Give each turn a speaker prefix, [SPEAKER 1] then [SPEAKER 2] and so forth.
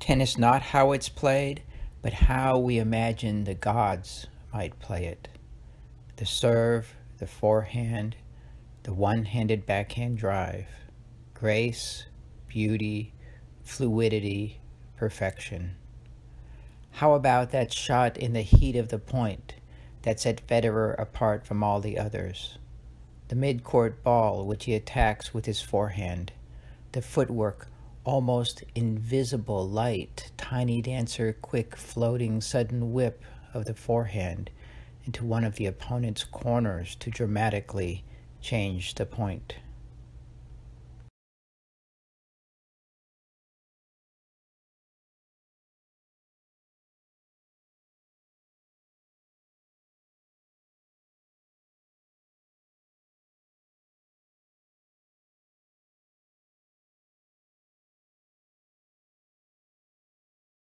[SPEAKER 1] Tennis not how it's played, but how we imagine the gods might play it. The serve, the forehand, the one-handed backhand drive, grace, beauty, fluidity, perfection. How about that shot in the heat of the point that set Federer apart from all the others? The mid-court ball which he attacks with his forehand, the footwork almost invisible, light, tiny dancer, quick, floating, sudden whip of the forehand into one of the opponent's corners to dramatically change the point.